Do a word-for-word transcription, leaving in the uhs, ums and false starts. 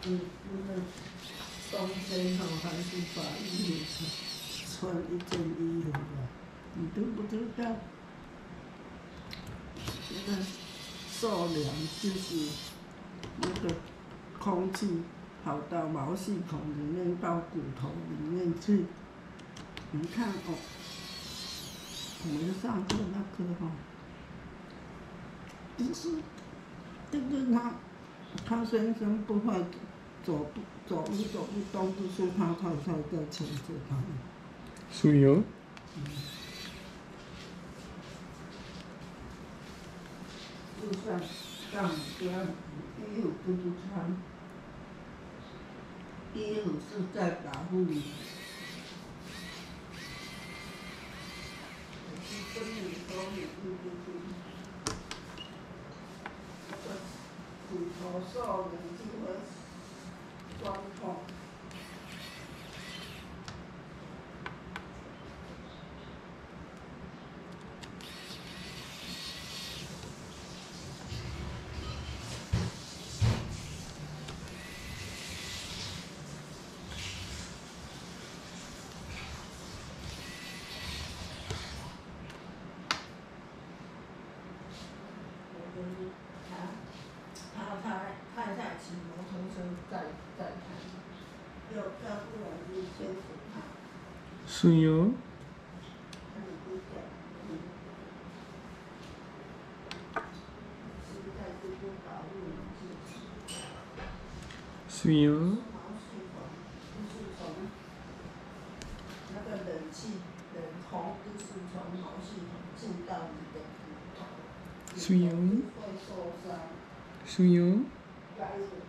嗯，那个冬天吼还是把衣服穿一件衣服吧，你知不知道？那个受凉就是那个空气跑到毛细孔里面，到骨头里面去。你看哦，我们上课那个哈、哦，就是这个他他先生不会走不走路走不动，就是他太太在牵着他。 是哦。 嗯。就像像这样，衣服不是穿，衣服是在保护你。我是跟你说，你听不听？这个骨头受凉就会酸痛。他他他太太骑摩托车载载他，要要不然就牵着他。 是哦。 看你不讲，嗯，现在就是保护你自己。 是哦。 毛细孔就是从那个冷气冷风，就是从毛细孔进到你的骨头， 是哦。 会受伤。 是哦。 该